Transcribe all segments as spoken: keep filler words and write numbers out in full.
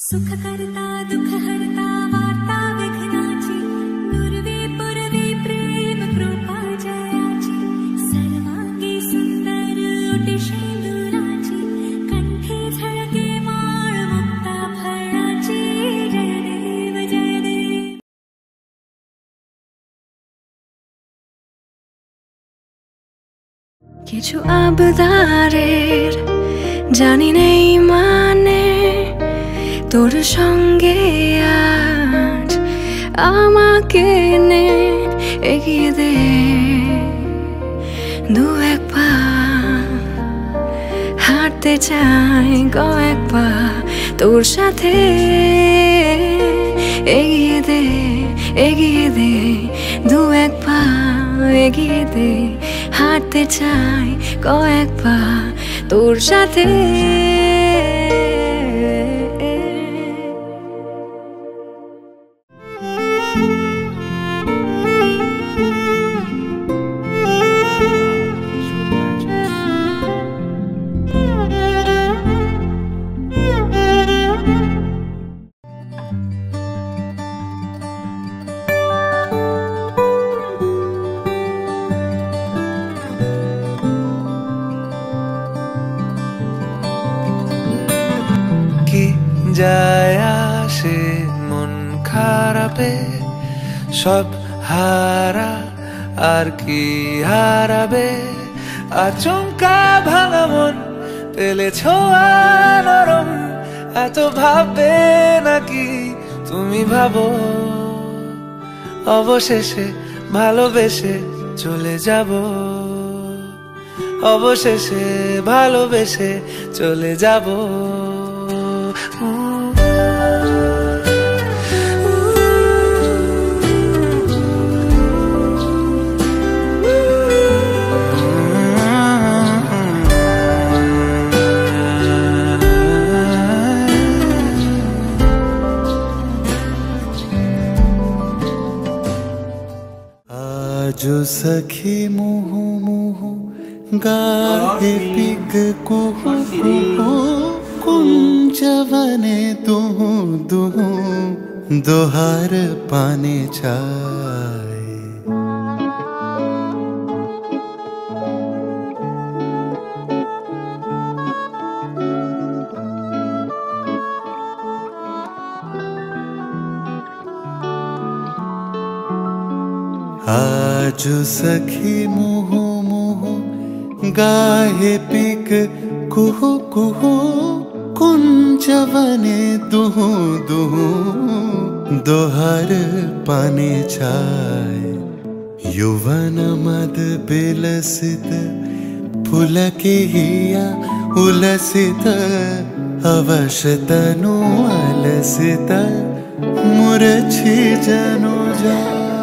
सुख करता दुख हरता वार्ता विघ्नाची नुरवी पुरवी प्रेम कृपा जयाची सर्वांगी सुंदर ओटी शेंदुराची कंठी झळके माळ मुक्ता फळाची जय देव जय देव। কিছু আবদারের জানি নেই মানে তোর সঙ্গে আজ আমাকে নে এগিয়ে দে দু এক পা হাঁটতে চাই কয়েক পা তোর সাথে এগিয়ে দে এগিয়ে দে দু এক পা এগিয়ে দে হাঁটতে চাই কয়েক পা তোর সাথে। যায় আসে মন খারাপে সব হারা আর কি হারাবে আচমকা ভাঙা মন পেলে ছোঁয়া নরম এত ভাববে নাকি তুমি ভাবো অবশেষে ভালোবেসে চলে যাব অবশেষে ভালোবেসে চলে যাব। जो सखी मुह मुह गाहे पिग कुहु कुहु कुंजवने दुहु दुहु दोहार पाने चाय आज सखी मुह मुह गाहे पिक कुहु कुहु कुंजवने दुहु दुहु दोहर पाने चाय युवन मद बिलसित पुलके हिया उलसित अवश तनु अलसित मुरछी जनु जा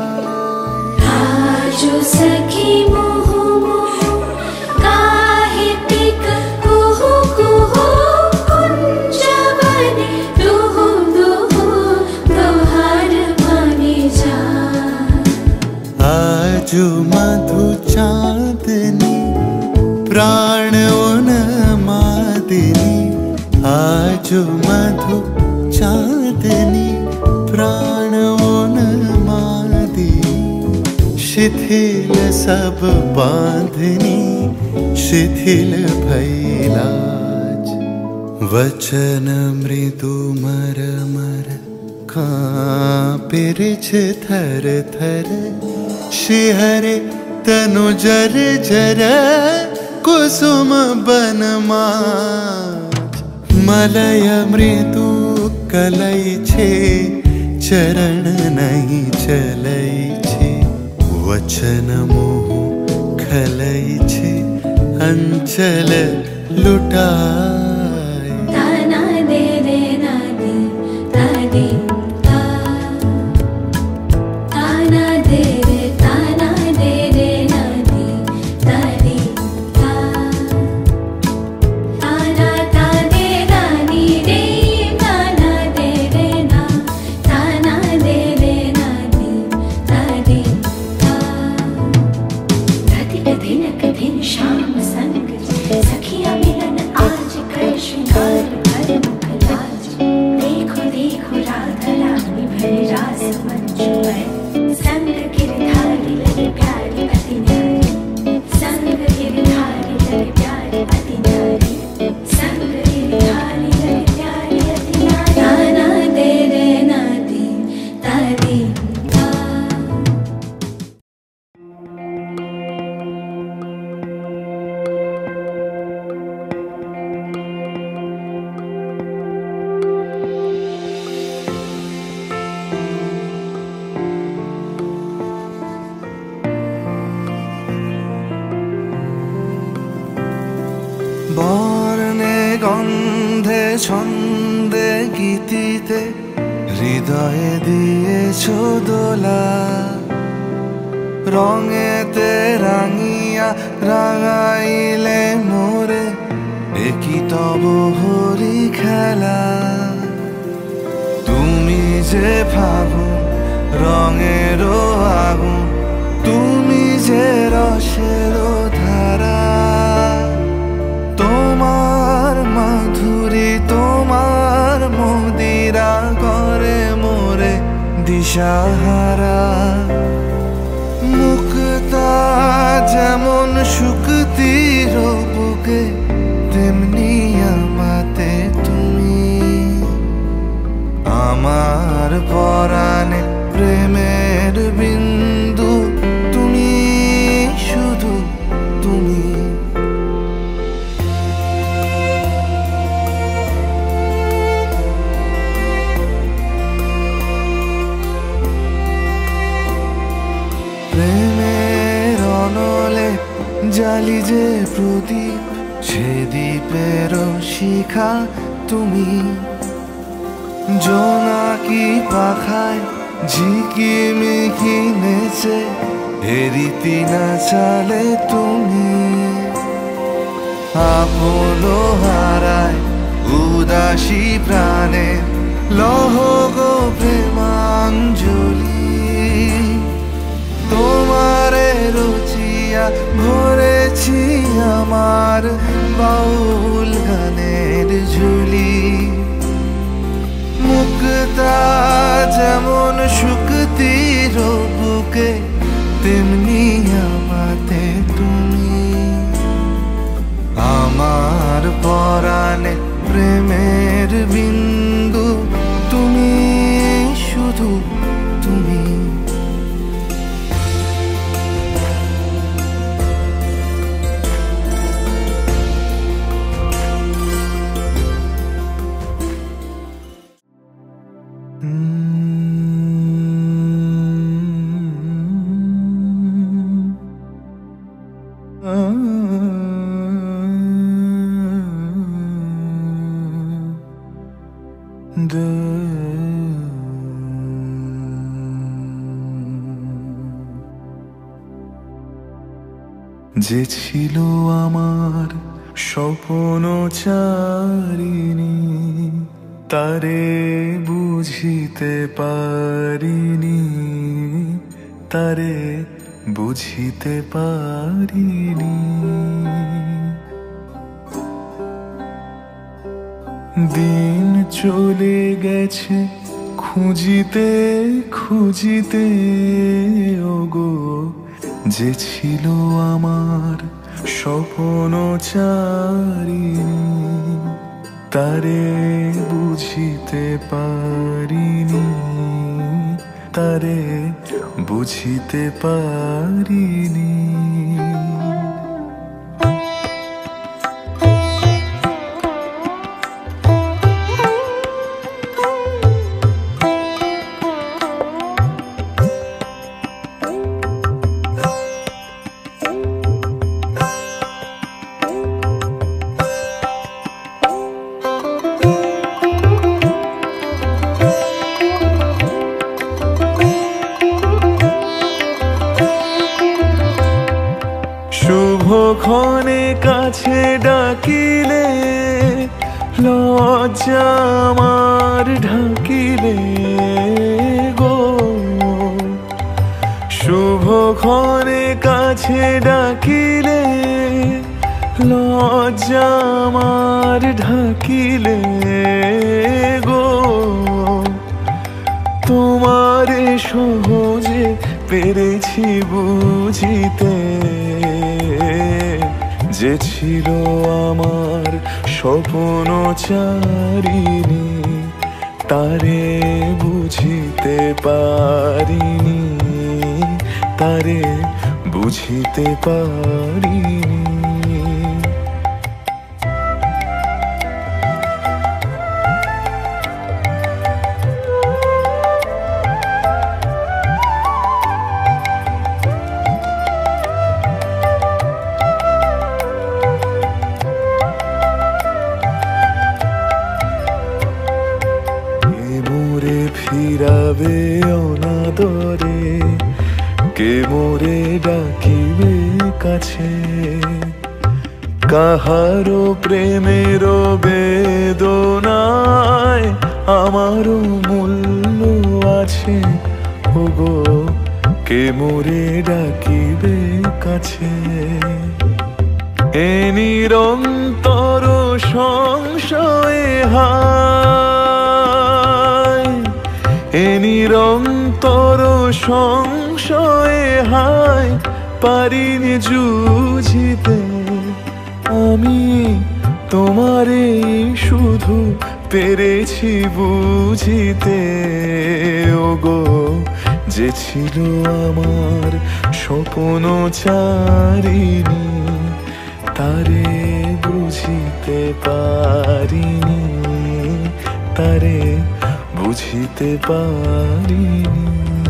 जो सखी मुह मुह गाहे पिक कुहु कुहु कुंजवने दुहु दुहु दोहार पाने जाय आजु मधु चांदनी प्राण उन्मादिनी आजु मधु चांदनी प्राण उन्मादिनी शिथिल सब बांधनी शिथिल भैलाज वचन मृदु मर मर कांपिरिछ थर थर शिहरे तनु जर जर कुसुम बनमाज मलय मृदु कलई छे चरण नहीं चलई छे वचन मोह खलई छे अंचल लुटाय ताना दे रे ना दे तादी ता ताना दे रे ताना दे रे ना दे तादी ता ताना ता दे रानी रे ताना दे रे ना ताना दे रे ना दे तादी दिन दिन शाम संग सखियां मिलन आज कर ছন্দে গীতিতে হৃদয়ে দিয়েছ দোলা, রঙেতে রাঙিয়া রাঙাইলে মোরে একই তব হরি খেলা। তুমি যে ফাগুন রঙেরও আগুন, তুমি যে রসেরও ধারা, তোমার মাধুরী তোমার মদিরা করে মোরে দিশাহারা। মুক্তা যেমন শুকতির বুকে, তেমনি আমাতে তুমি। আমার পরাণে প্রেমের বিন্দু, তুমি শুধু তুমি। প্রেমের অনলে জালি যে প্রদীপ, সে দ্বীপের শিখা তুমি। জোনাকি পাখায় ঝিকিমিকি নেচে হেরিতি না চালে তুমি। আপন হারায় উদাসী প্রাণে লহ গো প্রেমাঞ্জলি। তোমারে রুচিয়া ভরেছি আমার বাউল গানের ঝুলি। মুক্তা যেমন শুকতির বুকে, তেমনি আমাতে তুমি। আমার পরাণে প্রেমের বিন্দু, তুমি শুধু তুমি। যে ছিল আমার স্বপ্ন চারিণী, তারে বুঝিতে পারিনি, তারে বুঝিতে পারিনি। দিন চলে গেছে খুঁজিতে খুঁজিতে, ওগো যে ছিল আমার স্বপ্ন চারিণী, তারে বুঝিতে পারিনি, তারে বুঝিতে পারিনি। শুভক্ষণে কাছে ডাকিলে, লজ্জা আমার ঢাকিলে গো। শুভক্ষণে কাছে ডাকিলে, লজ্জা আমার ঢাকিলে গো। তোমারে সহজে পেরেছি বুঝিতে, যে ছিল আমার স্বপ্ন চারিণী, তারে বুঝিতে পারিনি, তারে বুঝিতে পারিনি। ফিরাবে অনাদরে, কে মোরে ডাকিবে কাছে। কাহারো প্রেমের বেদনায় আমারও মূল্য আছে, ওগো কে মোরে ডাকিবে কাছে। এ নিরন্তর সংশয়ে হায়, এ নিরন্তর সংশয়ে হায়, পারিনি জুঝিতে আমি তোমারে শুধু পেরেছি বুঝিতে। ওগো যে ছিল আমার স্বপ্ন চারিণী, তারে বুঝিতে পারিনি, তারে বুঝিতে পারিনি।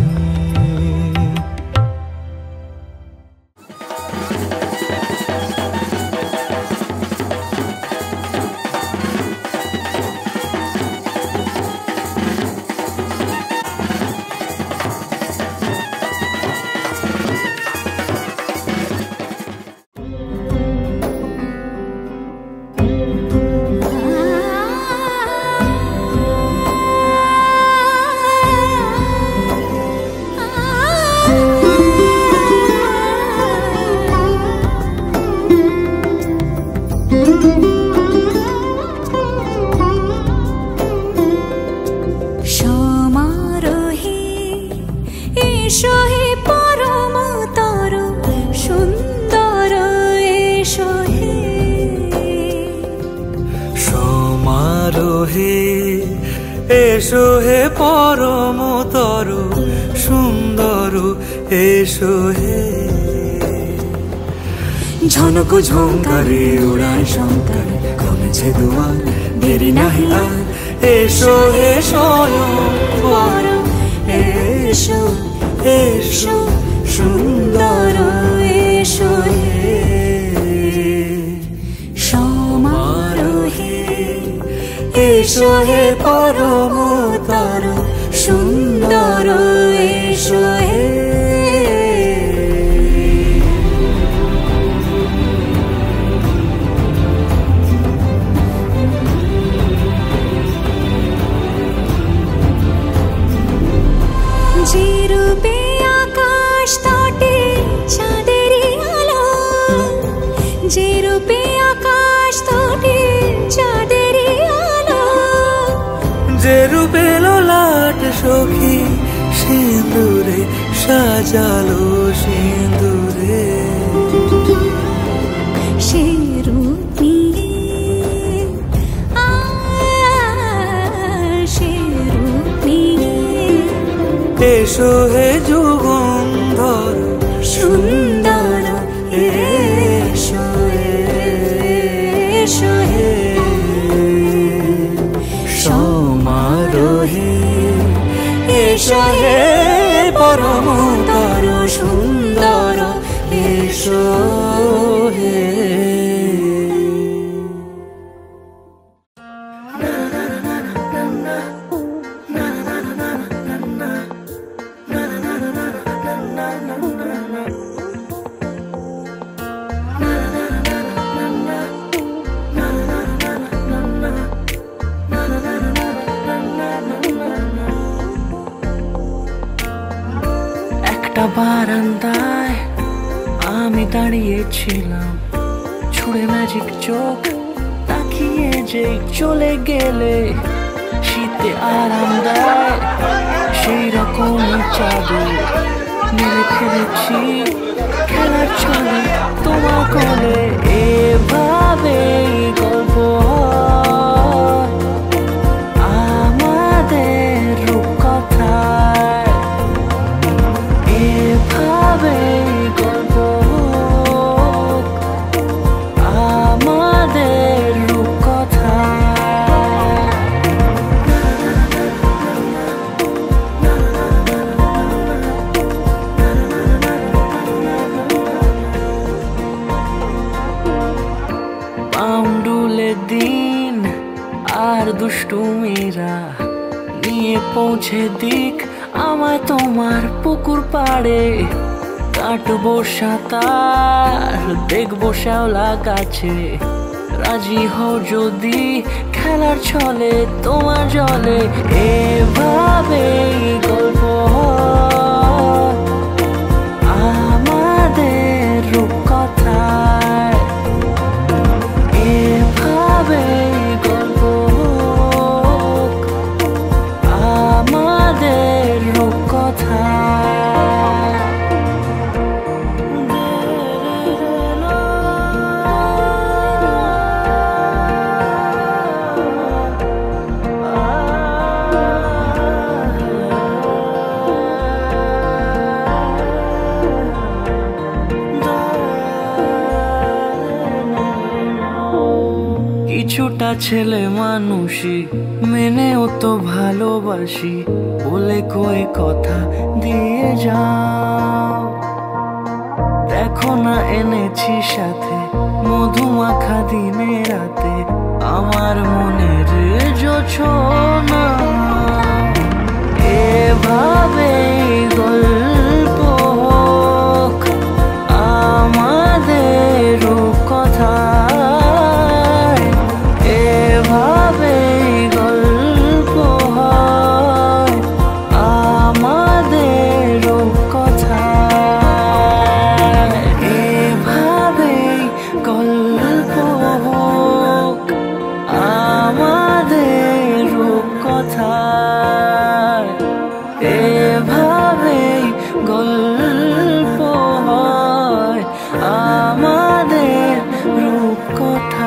এসো হে পরমতর সুন্দর, এসো হে। ঝনক ঝঙ্কারে উড়ায় শঙ্কর, কমেছে দুয়ার দেরি নাহি আর। এসো হে স্বয়ং বর, এসো এসো সুন্দর, এসো হে সমারোহে। এসো হে পরমতর সুন্দর, এসো হে। যে রূপে আকাশ তটে চাঁদেরই আলো, যে রূপে আকাশ তটে চাঁদেরই আলো, যে রূপে ললাট সখী সিঁদুরে সাজালো সিঁদুরে। সে রূপ নিয়ে, সে রূপ নিয়ে এসো হে যুগন্ধর সুন্দর, এসো এসো হে সমারোহে। এসো হে পরমতর সুন্দর, এসো হে। একটা বারান্দায় আমি দাঁড়িয়েছিলাম, ছুড়ে ম্যাজিক চোখ তাকিয়ে যে চলে গেলে শীতে আরাম দেয়, সেই রকম চাদর মেরে ফেলেছি খেলার ছলে তোমার কোলে। এভাবে গল্প আমাদের রূপকথায়, এভাবে গল্প আমাদের রূপকথায়। পাউন্ডুল নিয়ে পৌঁছে দিক আমায় তোমার পুকুর পাড়ে। কাটবো সাঁতার, দেখবো শ্যাওলা গাছে। রাজি হও যদি খেলার ছলে তোমার জলে। এভাবেই গল্প আমাদের রূপকথায়, এভাবেই গল্প আমাদের রূপকথায়। কিছুটা ছেলে মানুষই মেনেও তো ভালোবাসি, বলে কয়ে কথা দিয়ে যাও। দেখো না এনেছি সাথে মধুমাখা দিনে রাতে আমার মনের জোছনা। এভাবেই গল্প আমাদের রূপকথা, এভাবেই গল্প হয় আমাদের রূপকথা, এভাবেই গল্প হোক আমাদের রূপকথা, এভাবেই গল্প হয় আমাদের রূপকথা।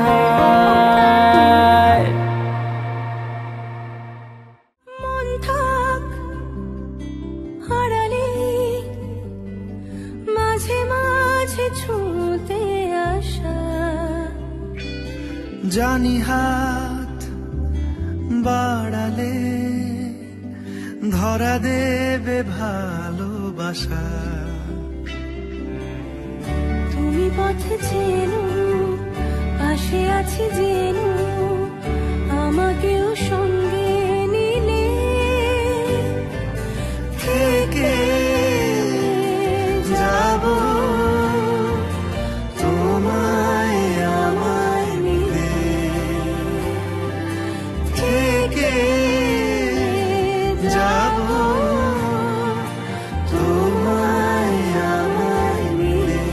জানি হাত বাড়ালে ধরা দেবে ভালোবাসা। তুমি পথে চেনো, পাশে আছি জেনো, আমাকেও সঙ্গে নিলে থেকে যাব তোমায় আমায় মিলে, থেকে যাব তোমায় আমায় মিলে।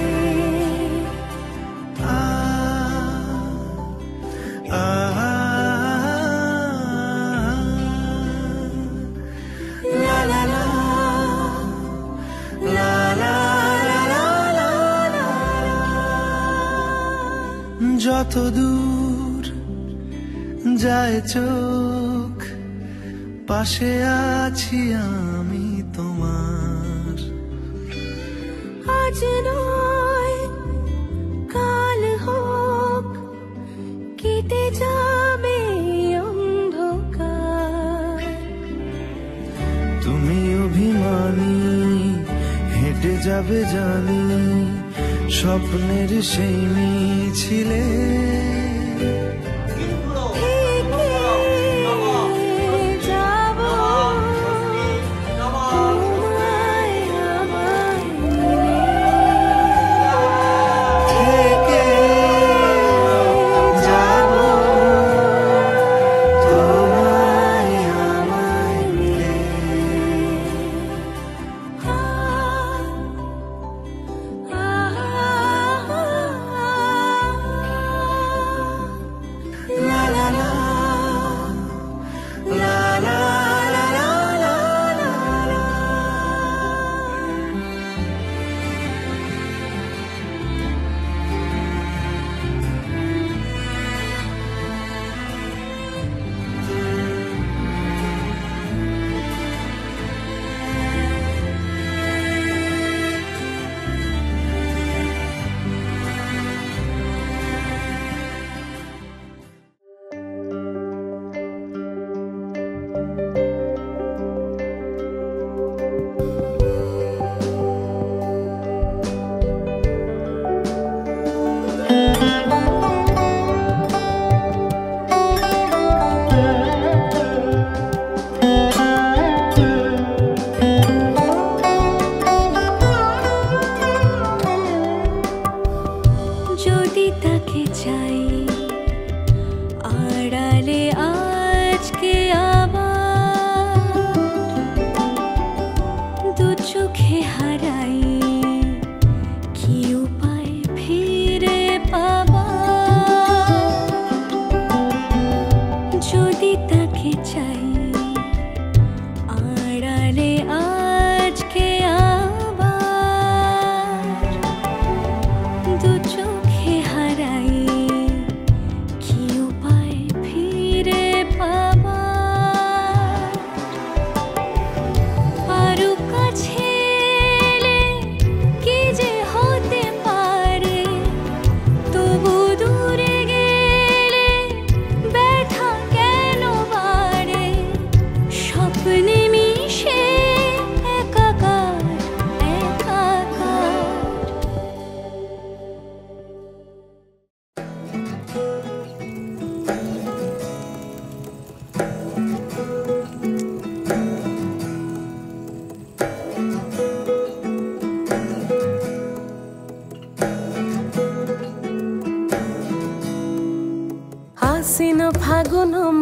আ আ লা লা লা লা লা লা লা লা। যত দূর যায় চোখ পাশে আছি আমি তোমার। আজ নয় কাল হোক কেটে যাবে অন্ধকার। তুমি অভিমানী হেঁটে যাবে জানি স্বপ্নের সেই মিছিলে।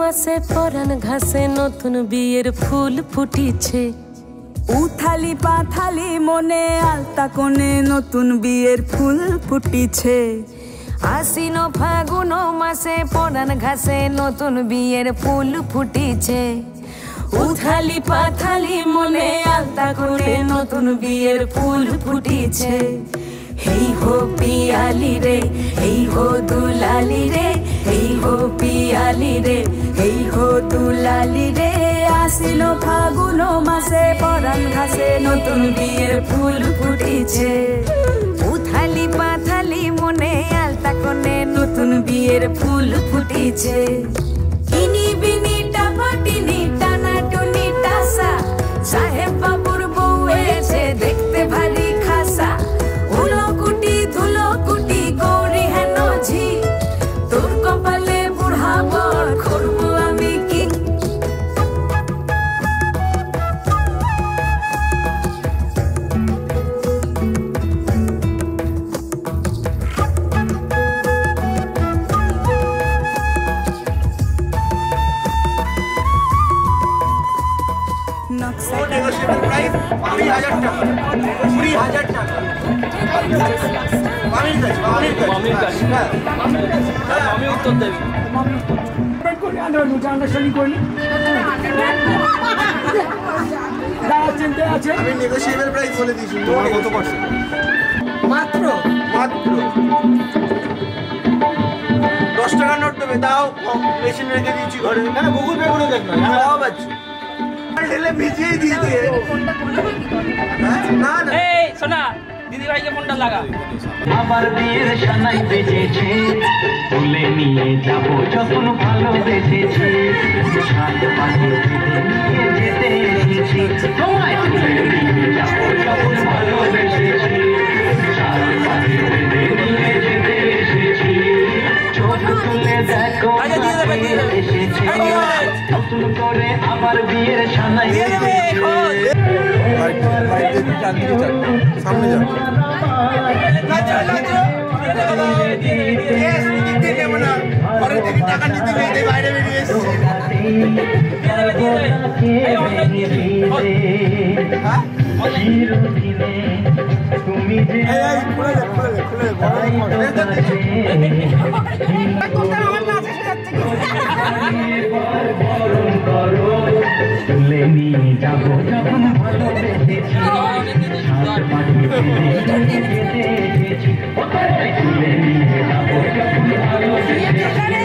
মাসে পরান ঘাসে নতুন বিয়ের ফুল ফুটিছে। উথালি পাথালি মনে আলতা কোণে নতুন বিয়ের ফুল ফুটিছে। আশ্বিন ফাগুন মাসে পরান ঘাসে নতুন বিয়ের ফুল ফুটিছে। উথালি পাথালি মনে আলতা কোণে নতুন বিয়ের ফুল ফুটিছে। হেই হো পিয়ালি রে হেই হো দুলালি রে হেই হো পিয়ালি রে হেই হো দুলালি রে। আশ্বিন ফাগুন মাসে পরান ঘাসে নতুন বিয়ের ফুল ফুটিছে। উথালি পাথালি মনে আলতা কোণে নতুন বিয়ের ফুল ফুটিছে। ইনি বিনি টাপাটিনি টানা টুনি টাসা সাহেব বাবুর বউ এসে দেখতে ভারী খাসা। উলো কুটি ধুলো কুটি গৌরী হেন ঝি তোর কপালে বুড়া বর করবো আমি কি। মাত্র মাত্র দশ টাকা নোট দেবে দাও মেশিন রেখে দিয়েছি ঘরে। না গুগল পে করে দেখ না সব আছে ঢেলে ভিজিয়ে দিয়ে দিয়ে না না এই শোনা দিদি ভাইকে ফোনটা লাগা। আমার বিয়ের সানাই বেজেছে তুলে নিয়ে যাব যখন ভালোবেসেছি সাত পাশে নিয়ে যেতে এসেছি তোমায় তুলে নিয়ে যাব যখন ভালোবেসেছি সাত পাশে নিয়ে যেতে এসেছি চোখ তুলে দেখো এসেছি নতুন করে আমার বিয়ের সানাই বেজেছে। সামনে যাও টাকা নিতে গিয়ে বাইরে বেরিয়ে এসেছি। তুমি তুলে নিয়ে যাবো যখন ভালোবেসেছি সাত পাখি তুলে নিয়ে যাবো যখন ভালোবেসেছি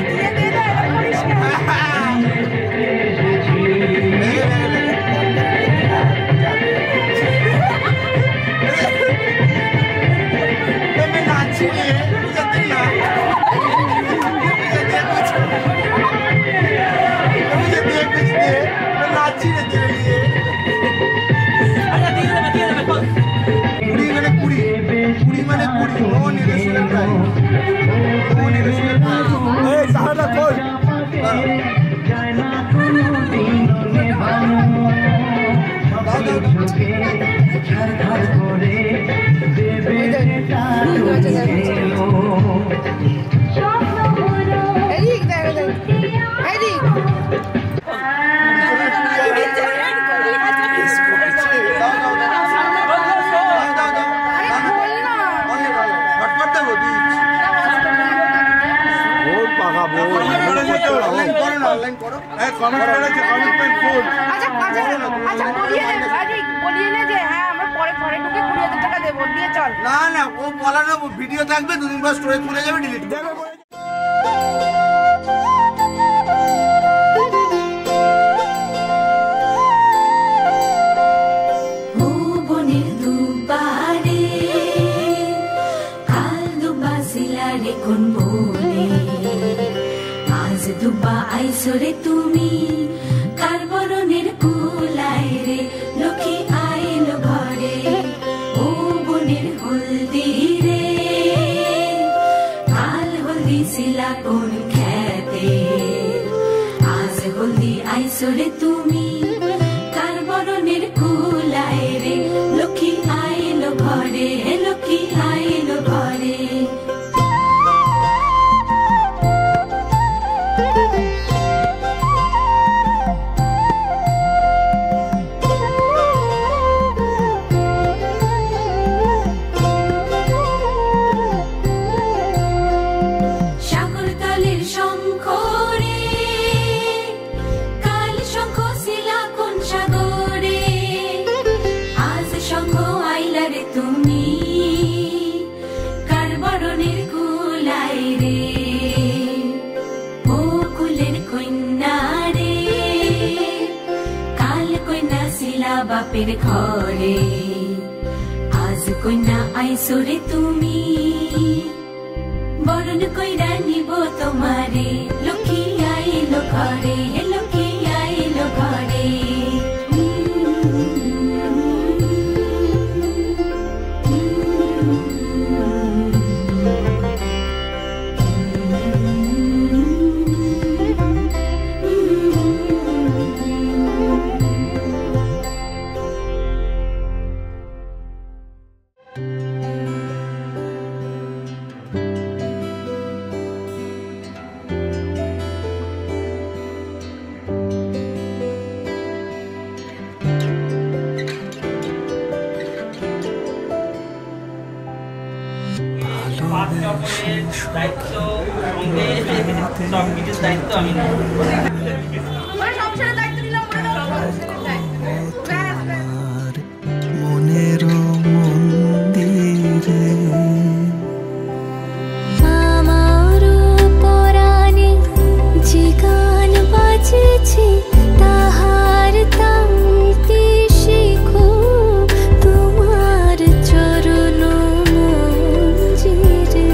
না না ও বলা না ভিডিও থাকবে দুদিন পর স্টোরেজ খুলে যাবে ডিলিট দেবে। আজ দুবা আইসরে তুমি কার বরণের কুলায় রে লক্ষ্মী আইল ঘরে ও বনের হলদি রে কাল হলদি শিলা কোন খেতে আজ হলদি আইসরে তুমি কার বরণের কুলায় রে লক্ষ্মী আইল ঘরে লক্ষ্মী আইল ঘরে। পয়লা বাপের ঘরে আজ কন্যা আইসরে তুমি বরণ কইরা নিব তোমারে লক্ষ্মী আইলো ঘরে লক্ষ্মী আইলো ঘরে দায়িত্ব সব কিছুর দায়িত্ব আমি মনের মন্দিরে আমার পরাণে যে গান বাজেছে তাহার তালটি শিখো তোমার চরণ মঞ্জিরে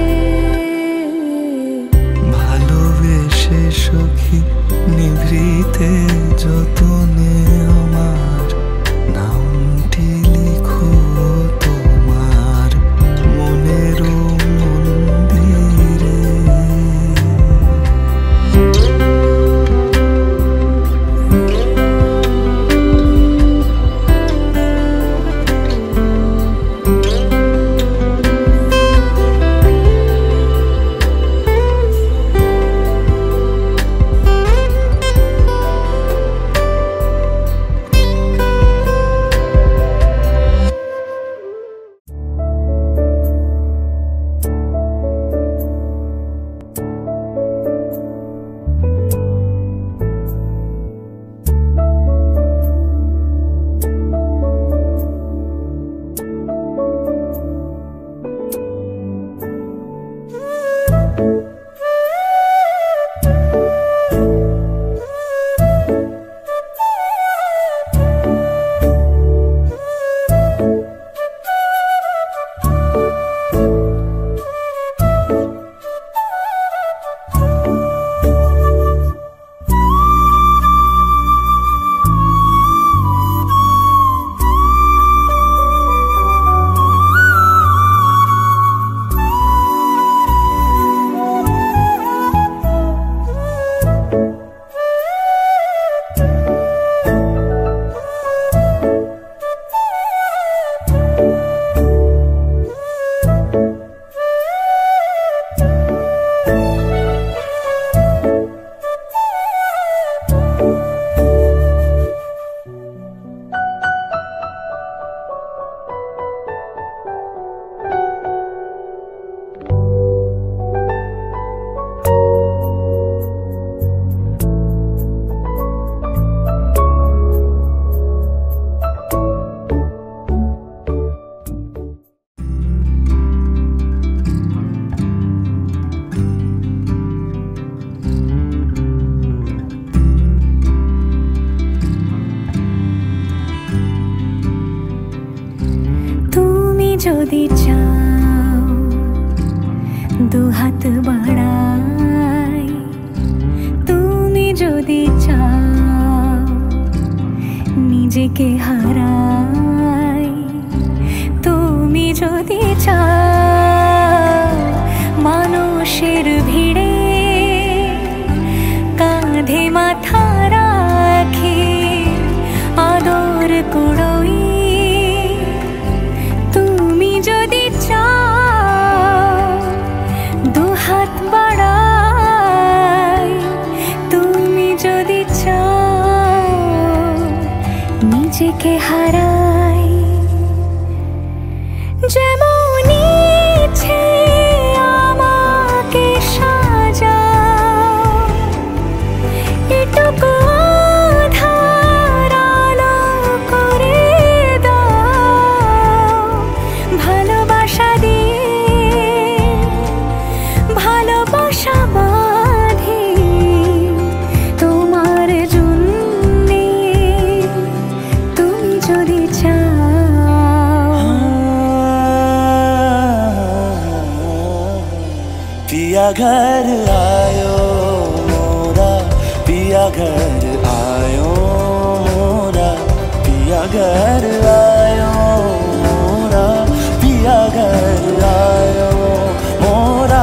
ভালোবেসে সখী নিভৃতে যতনে আমার নামটি লিখো তোমার মনের মন্দিরে যদি চাও দুহাত বাড়াই তুমি যদি চাও নিজেকে হারাই তুমি যদি চাও মানুষের ভিড়ে কাঁধে মাথা রাখি আদর কুড়োই নিজেকে হারাই যেমন ইচ্ছে আমাকে সাজাও এটুকু আধার আলো করে দাও ভালোবাসা দিয়ে ভালোবাসা বাঁধি তোমার জন্যে তুমি पिया घर आयो मोरा, पिया घर आयो मोरा, पिया घर आयो मोरा, पिया घर आयो मोरा।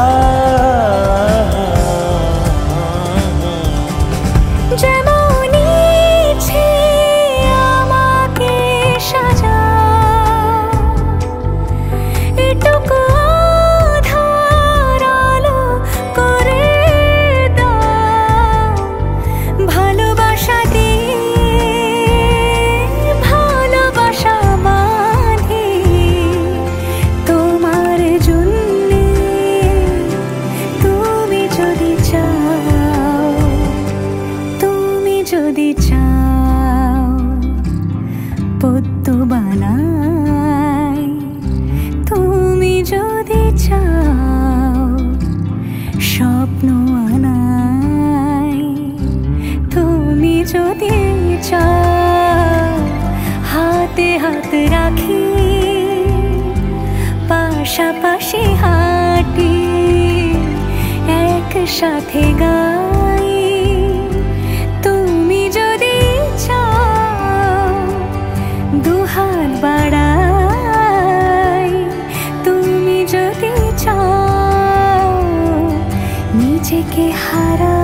হাতে হাত রাখি পাশাপাশি হাঁটি একসাথে গাই তুমি যদি চাও দুহাত বাড়াই তুমি যদি চাও নিজেকে হারাই।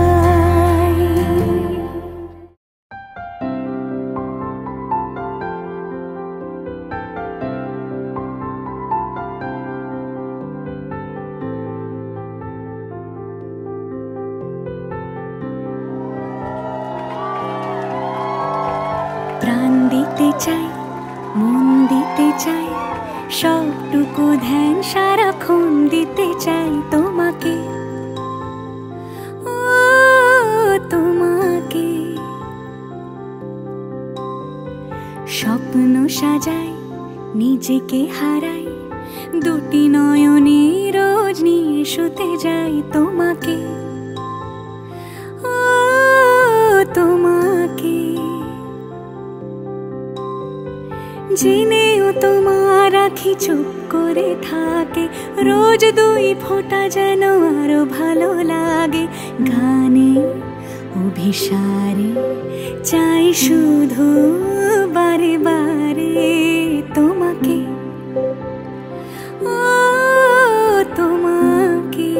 প্রাণ দিতে চাই মন দিতে চাই সবটুকু ধ্যান সারাক্ষণ দিতে চাই তোমাকে ও তোমাকে। স্বপ্ন সাজাই নিজেকে হারাই দুটি নয়নে রোজ নিয়ে শুতে যাই তোমাকে ও তোমাকে। জেনেও তোমার আখি চুপ করে থাকে রোজ দুই ফোঁটা যেন আরো ভালো লাগে গানে অভিসারে চাই শুধু বারে বারে তোমাকে ও তোমাকে।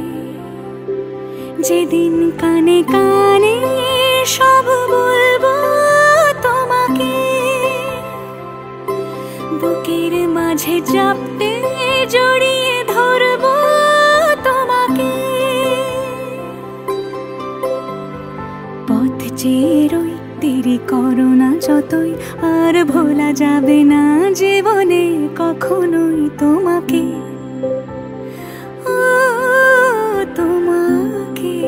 যেদিন কানে কানে সব বলবো তোমাকে বুকের মাঝে চাপতে জড়িয়ে ধরবো তোমাকে পথ চেয়ে রই দেরি করো না যতই আর ভোলা যাবে না জীবনে কখনোই তোমাকে ও তোমাকে।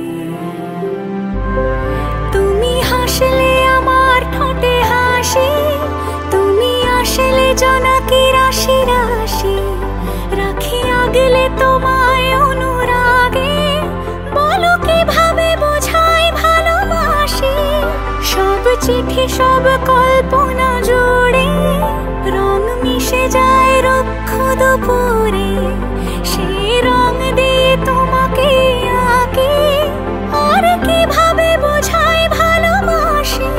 তুমি হাসলে আমার ঠোঁটে হাসি তুমি আসলে জোনাকি রাশি রাশি রাখি আগলে তোমায় অনুরাগে বলো কিভাবে বোঝাই ভালোবাসি সব চিঠি সব কল্পনা জুড়ে রং মিশে যায় রুক্ষ দুপুরে সেই রং দিয়ে তোমাকে আঁকি আর কিভাবে বোঝাই ভালোবাসি।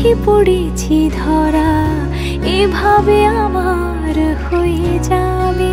চোখে পড়েছি ধরা, এভাবে আমার হয়ে যাবে।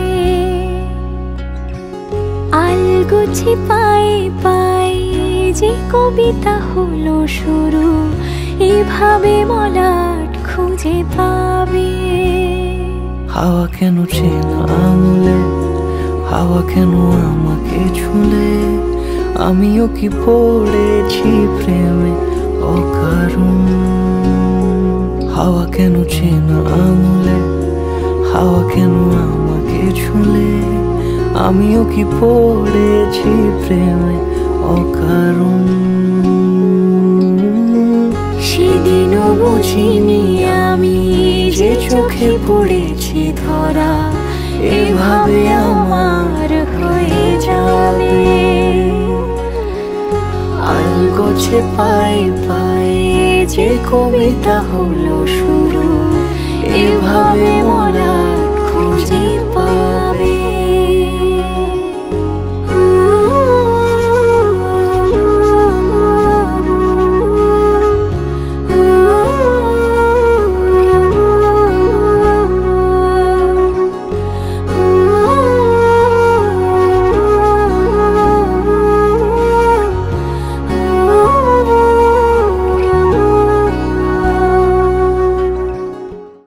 আলগোছে পায়ে পায়ে যে কবিতা হলো শুরু, এভাবে মলাট খুঁজে পাবে। হাওয়া কেন চেনা আঙুলে, হাওয়া কেন আমাকে ছুলে, আমিও কি পড়েছি প্রেমে অকারণ। হাওয়া কেন চেনা আঙুলে, হাওয়া কেন আমাকে ছুলে, আমিও কি পড়েছি প্রেমে অকারণ। সেদিনও বুঝিনি আমি যে চোখে পড়েছি ধরা, এভাবে আমার হয়ে যাবে। আলগোছে পায়ে পায়ে যে কবিতা হলো শুরু, এভাবে মলাট খুঁজে পাবে।